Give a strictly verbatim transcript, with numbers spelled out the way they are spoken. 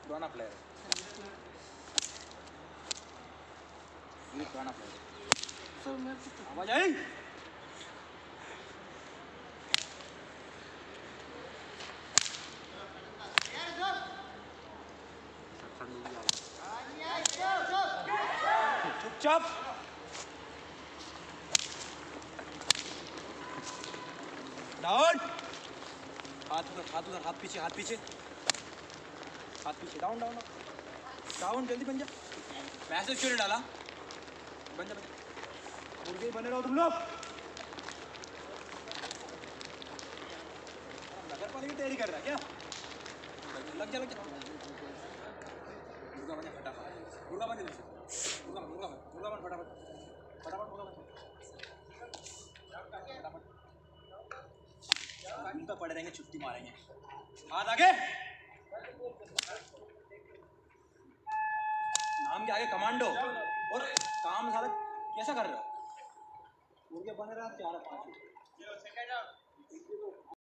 पुराना प्लेयर है, ये पुराना प्लेयर है। सर मेरे को आवाज आई? चुपचाप डाउन, हाथ उधर, हाथ उधर, हाथ पीछे, हाथ पीछे, हाथ पीछे, डाउन डाउन डाउन, जल्दी बन जा। मैसेज क्यों नहीं डाला? बन जा, बन जा, मुर्गे बने रहो तुम लोग। नगर पालिका की तैयारी कर रहा है क्या? लग जा, लग जा। मुर्गा बन जा फटाफट, मुर्गा बन जा, मुर्गा बन, मुर्गा बन, मुर्गा बन फटाफट, फटाफट मुर्गा बन, फटाफट। हम तो पड़े रहेंगे, छुट्टी मारेंगे। हाथ आगे, नाम के आगे कमांडो, और काम सारा कैसा कर रहे हो? मुर्गे बने रहे, चार पाँच